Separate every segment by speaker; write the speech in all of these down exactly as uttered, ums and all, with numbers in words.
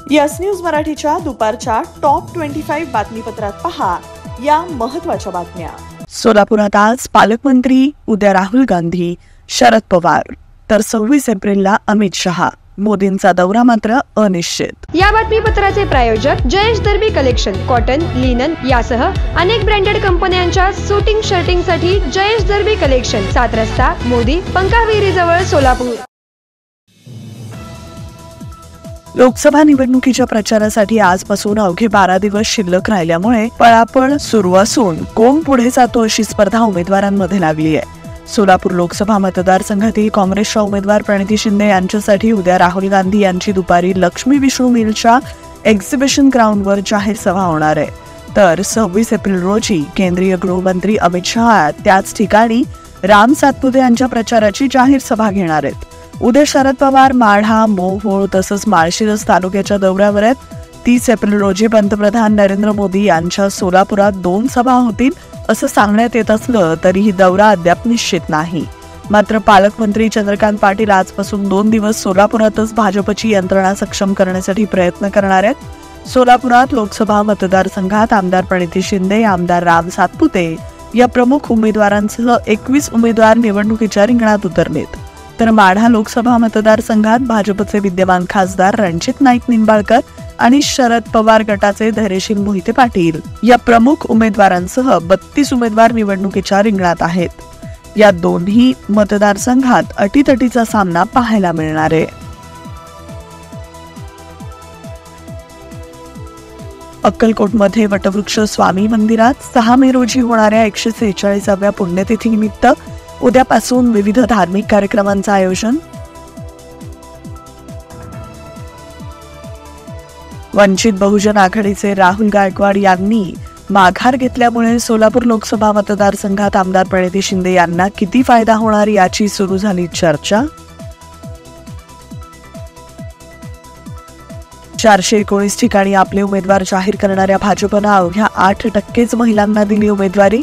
Speaker 1: Yes news मराठीच्या दुपारच्या top पंचवीस बातमीपत्रात पहा या महत्त्वाच्या बातम्या।
Speaker 2: सोलापुरात आज पालकमंत्री, उद्या राहुल गांधी, शरद पवार, तर सव्वीस एप्रिलला अमित शहा। मोदींचा दौरा मात्र अनिश्चित।
Speaker 3: या बातमीपत्राचे प्रायोजक जयेश दर्बी कलेक्शन, कॉटन, लिनन यासह अनेक ब्रँडेड कंपन्यांच्या सूटिंग शर्टिंग साठी जयेश दर्बी कलेक्शन, सात रस्ता, मोदी, पंकाविहिरी जवळ, सोलापूर।
Speaker 2: लोकसभा निवडणुकीच्या प्रचारासाठी आजपासून अवघे बारा दिवस शिल्लक राहिल्यामुळे पळापळ सुरू असून कोण पुढे जातो अशी स्पर्धा उमेदवारांमध्ये लागली आहे। सोलापूर लोकसभा मतदारसंघातील काँग्रेसच्या उमेदवार प्रणिती शिंदे यांच्यासाठी उद्या राहुल गांधी यांची दुपारी लक्ष्मी विष्णू मिलच्या एक्झिबिशन ग्राउंडवर जाहीर सभा होणार आहे, तर सव्वीस एप्रिल रोजी केंद्रीय गृहमंत्री अमित शहा त्याच ठिकाणी राम सातपुते यांच्या प्रचाराची जाहीर सभा घेणार आहेत। उद्या शरद पवार माढा, मोहोळ तसंच माळशिरस तालुक्याच्या दौऱ्यावर आहेत। तीस एप्रिल रोजी पंतप्रधान नरेंद्र मोदी यांच्या सोलापुरात दोन सभा होतील असं सांगण्यात येत असलं तरीही दौरा अद्याप निश्चित नाही। मात्र पालकमंत्री चंद्रकांत पाटील आजपासून दोन दिवस सोलापुरातच भाजपची यंत्रणा सक्षम करण्यासाठी प्रयत्न करणार आहेत। सोलापुरात लोकसभा मतदारसंघात आमदार प्रणिती शिंदे, आमदार राम सातपुते या प्रमुख उमेदवारांसह एकवीस उमेदवार निवडणुकीच्या रिंगणात उतरलेत, तर माढा लोकसभा मतदारसंघात भाजपचे विद्यमान खासदार रणजित नाईक निंबाळकर आणि शरद पवार गटाचे धैर्यशील मोहिते पाटील या प्रमुख उमेदवारांसह बत्तीस उमेदवार निवडणुकीच्या रिंगणात आहेत। या दोन्ही मतदारसंघात अटीतटीचा सामना पाहायला मिळणार आहे। अक्कलकोटमध्ये वटवृक्ष स्वामी मंदिरात सहा मे रोजी होणाऱ्या एकशे सेहेचाळीसाव्या पुण्यतिथीनिमित्त उद्यापासून विविध धार्मिक कार्यक्रमांचं आयोजन। वंचित बहुजन आघाडीचे राहुल गायकवाड यांनी माघार घेतल्यामुळे सोलापूर लोकसभा मतदारसंघात आमदार प्रणिती शिंदे यांना किती फायदा होणार याची सुरू झाली चर्चा। चारशे एकोणीस ठिकाणी आपले उमेदवार जाहीर करणाऱ्या भाजपनं अवघ्या आठ टक्केच महिलांना दिली उमेदवारी।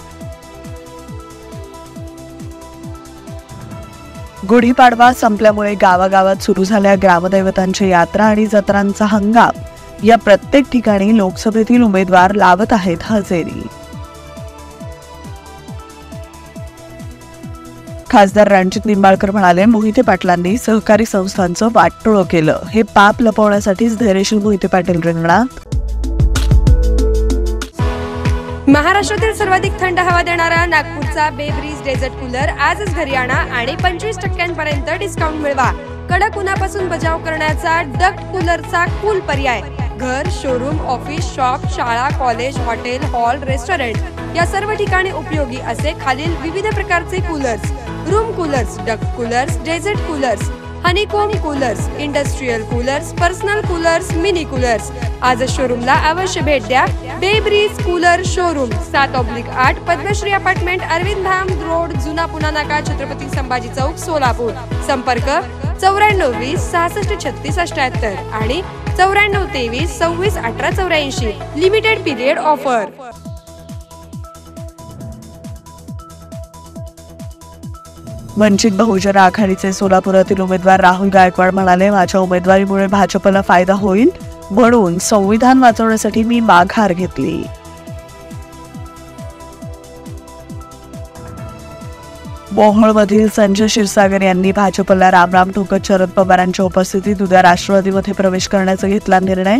Speaker 2: गुढीपाडवा संपल्यामुळे गावागावात सुरू झाल्या ग्रामदैवतांच्या यात्रा आणि जत्रांचा हंगाम। या प्रत्येक ठिकाणी लोकसभेतील उमेदवार लावत आहेत हजेरी। खासदार रणजित निंबाळकर म्हणाले, मोहिते पाटलांनी सहकारी संस्थांचं वाटोळं केलं, हे पाप लपवण्यासाठीच धैर्यशील मोहिते पाटील रिंगणात।
Speaker 3: महाराष्ट्रातील सर्वाधिक थंड हवा देणारा नागपूरचा बे ब्रीज डेझर्ट कूलर आजच घरी आणा आणि पंचवीस टक्क्यांपर्यंत डिस्काउंट मिळवा। कडक उन्हापासून बचाव करण्याचा डक्ट कूलरचा कूल पर्याय। घर, शोरूम, ऑफिस, शॉप, शाळा, कॉलेज, हॉटेल, हॉल, रेस्टॉरंट या सर्व ठिकाणी उपयोगी असे खालील विविध प्रकारचे coolers: room coolers, duct coolers, desert coolers, honeycomb coolers, industrial coolers, personal coolers, mini coolers. आज शोरूमला अवश्य भेट द्या। बे ब्रीज कूलर शोरूम, सात ऑब्लिक आठ, पद्मश्री अपार्टमेंट, अरविंद धाम रोड, जुना पुणा नाका, छत्रपती संभाजी चौक, सोलापूर। संपर्क चौऱ्याण्णव वीस सहासष्ट छत्तीस अठ्याहत्तर आणि चौऱ्याण्णव तेवीस सव्वीस अठरा चौऱ्याऐंशी। Limited period offer.
Speaker 2: Vanchit Bahujan आघाडीचे सोलापुरातील उमेदवार राहुल गायकवाड म्हणाले, माझ्या उमेदवारीमुळे भाजपला फायदा होईल म्हणून संविधान वाचवण्यासाठी मी माघार घेतली। मोहोळमधील संजय क्षीरसागर यांनी भाजपला रामराम ठोकत शरद पवारांच्या उपस्थितीत उद्या राष्ट्रवादीमध्ये प्रवेश करण्याचा घेतला निर्णय।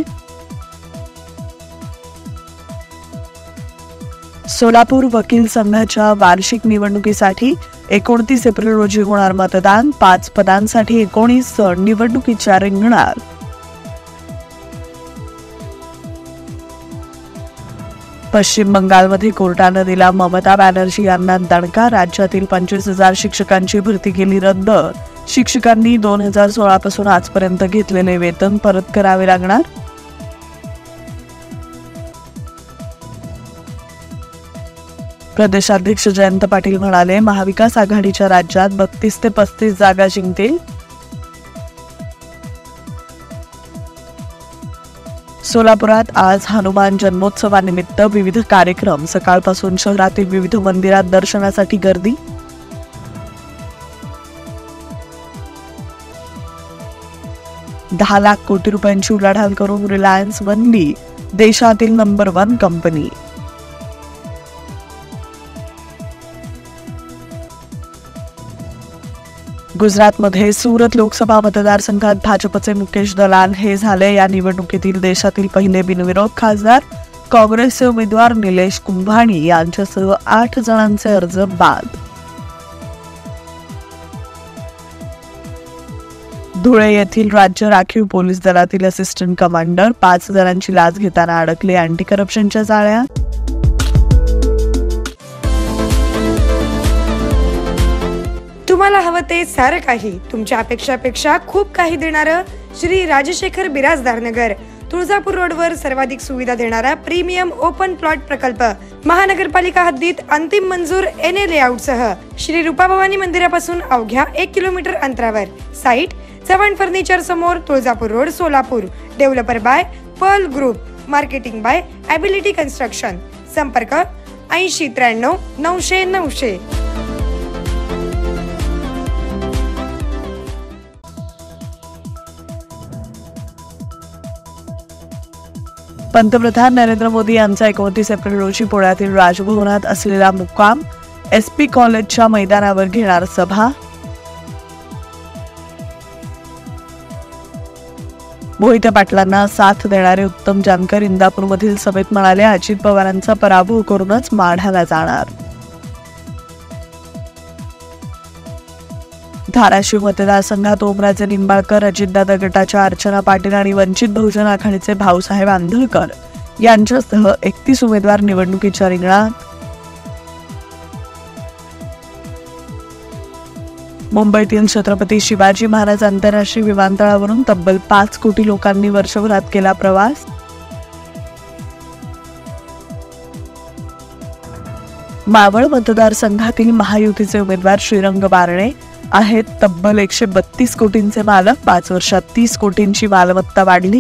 Speaker 2: सोलापूर वकील संघाच्या वार्षिक निवडणुकीसाठी एकोणतीस एप्रिल रोजी होणार मतदान। पाच पदांसाठी एकोणीस निवडणुकीच्या रिंगणात। पश्चिम बंगालमध्ये कोर्टानं दिला ममता बॅनर्जी यांना दणका। राज्यातील पंचवीस हजार शिक्षकांची भरती केली रद्द। शिक्षकांनी दोन हजार सोळा पासून आजपर्यंत घेतलेले वेतन परत करावे लागणार। प्रदेशाध्यक्ष जयंत पाटील म्हणाले, महाविकास आघाडीच्या राज्यात बत्तीस ते पस्तीस जागा जिंकतील। सोलापुरात आज हनुमान जन्मोत्सवानिमित्त विविध कार्यक्रम। सकाळपासून शहरातील विविध मंदिरात दर्शनासाठी गर्दी। दहा लाख कोटी रुपयांची उलाढाल करून रिलायन्स बनली देशातील नंबर वन कंपनी. गुजरातमध्ये सुरत लोकसभा मतदारसंघात भाजपचे मुकेश दलाल हे झाले या निवडणुकीतील देशातील पहिले बिनविरोध खासदार. काँग्रेसचे उमेदवार निलेश कुंभाणी यांच्यासह आठ जणांचे अर्ज बाद. धुळे येथील राज्य राखीव पोलीस दलातील असिस्टंट कमांडर पाच जणांची लाच घेताना अडकले अँटी करप्शनच्या जाळ्यात.
Speaker 3: तुम्हाला हवं ते सारं काही तुमच्या अपेक्षापेक्षा खूप काही देणारं श्री राजशेखर बिराजदार नगर, तुळजापूर रोडवर सर्वाधिक सुविधा देणारा प्रीमियम ओपन प्लॉट प्रकल्प, महानगरपालिका हद्दीत अंतिम मंजूर एन ए लेआउट सह श्री रूपाभवानी मंदिरापासून अवघ्या एक किलोमीटर अंतरावर. साईट चव्हाण फर्निचर समोर, Tuljapur road, Solapur. Developer by pearl group, marketing by ability construction. संपर्क ऐंशी त्र्याण्णव नऊशे नऊशे.
Speaker 2: पंतप्रधान नरेंद्र मोदी यांचा एकोणतीस एप्रिल रोजी पुण्यातील राजभवनात असलेला मुक्काम. एस पी कॉलेजच्या मैदानावर घेणार सभा. मोहिते पाटलांना साथ देणारे उत्तम जानकर इंदापूरमधील सभेत म्हणाले, अजित पवारांचा पराभव करूनच माढ्याला जाणार. धाराशिव मतदारसंघात ओमराजे निंबाळकर, अजितदादा गटाच्या अर्चना पाटील आणि वंचित बहुजन आघाडीचे भाऊसाहेब आंधळकर यांच्यासह एकतीस उमेदवार निवडणुकीच्या रिंगणात. मुंबईतील छत्रपती शिवाजी महाराज आंतरराष्ट्रीय विमानतळावरून तब्बल पाच कोटी लोकांनी वर्षभरात केला प्रवास. मावळ मतदारसंघातील महायुतीचे उमेदवार श्रीरंग बारणे आहेत तब्बल एकशे बत्तीस कोटींचे मालक. पाच वर्षात तीस कोटींची मालमत्ता वाढली.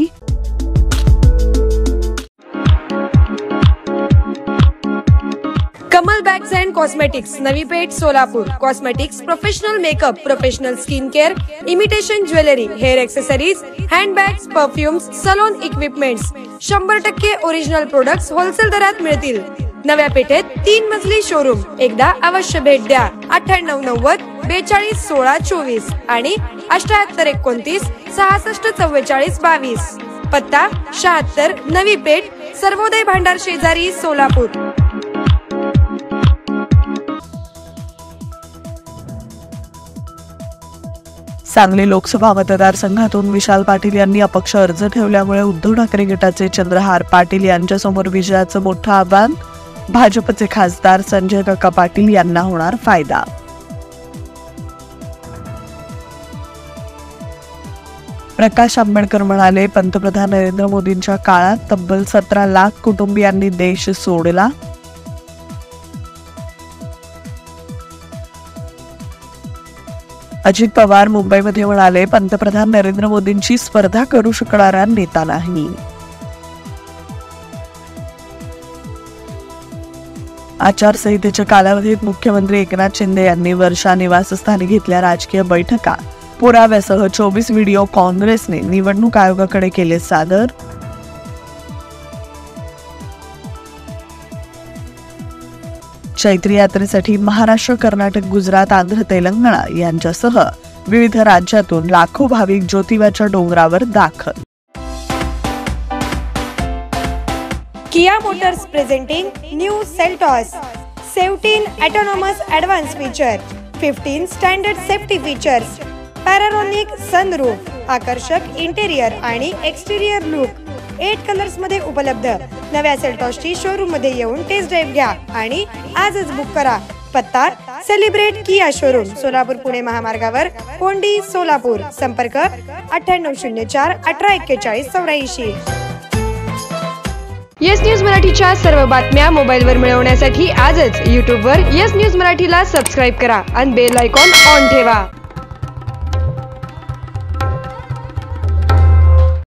Speaker 3: Kamal bags and cosmetics, Navi Peth, Solapur. Cosmetics, professional makeup, professional skin care, imitation jewellery, hair accessories, handbags, perfumes, salon equipments. शंभर टक्के ओरिजिनल प्रोडक्ट्स होलसेल दरात मिळतील. नव्या पेठेत तीन मजली शोरूम. एकदा अवश्य भेट द्या. अठ्ठ्याण्णव नव्वद बेचाळीस सोळा चोवीस आणि अठ्याहत्तर एकोणतीस सहासष्ट चव्वेचाळीस बावीस. पत्ता शहात्तर नवी पेठ, सर्वोदय भांडार शेजारी, सोलापूर.
Speaker 2: सांगली लोकसभा मतदारसंघातून विशाल पाटील यांनी अपक्ष अर्ज ठेवल्यामुळे उद्धव ठाकरे गटाचे चंद्रहार पाटील यांच्यासमोर विजयाचं मोठं आव्हान. भाजपचे खासदार संजय काका पाटील यांना होणार फायदा. प्रकाश आंबेडकर म्हणाले, पंतप्रधान नरेंद्र मोदींच्या काळात तब्बल सतरा लाख कुटुंबियांनी देश सोडला. अजित पवार मुंबईमध्ये म्हणाले, पंतप्रधान नरेंद्र मोदींची स्पर्धा करू शकणारा नेता नाही. आचारसंहितेच्या कालावधीत मुख्यमंत्री एकनाथ शिंदे यांनी वर्षा निवासस्थानी घेतल्या राजकीय बैठका. पुराव्यासह चोवीस व्हिडिओ काँग्रेसने निवडणूक आयोगाकडे केले सादर. चैत्री यात्रेसाठी महाराष्ट्र, कर्नाटक, गुजरात, आंध्र, तेलंगणा यांच्यासह विविध राज्यातून लाखो भाविक ज्योतिबाच्या डोंगरावर दाखल.
Speaker 3: Kia motors presenting new Seltos. Seventeen autonomous advance feature, fifteen standard safety features, panoramic sunroof, आकर्षक इंटेरियर आणि एक्सटिरियर लुक, एट कलर्स मध्ये उपलब्ध. नव्या सेल्टॉसची शोरूम मध्ये येऊन टेस्ट ड्राइव्ह घ्या आणि आजच बुक करा. पत्ता celebrate Kia showroom, Solapur Pune महामार्गावर, कोंडी, सोलापूर. संपर्क अठ्ठ्याण्णव शून्य चार अठरा एक्केचाळीस चौऱ्याऐंशी. येस न्यूज मराठीच्या सर्व बातम्या मोबाईलवर मिळवण्यासाठी आजच यूट्यूबवर येस न्यूज मराठीला सबस्क्राईब करा आणि बेल आयकॉन ऑन ठेवा.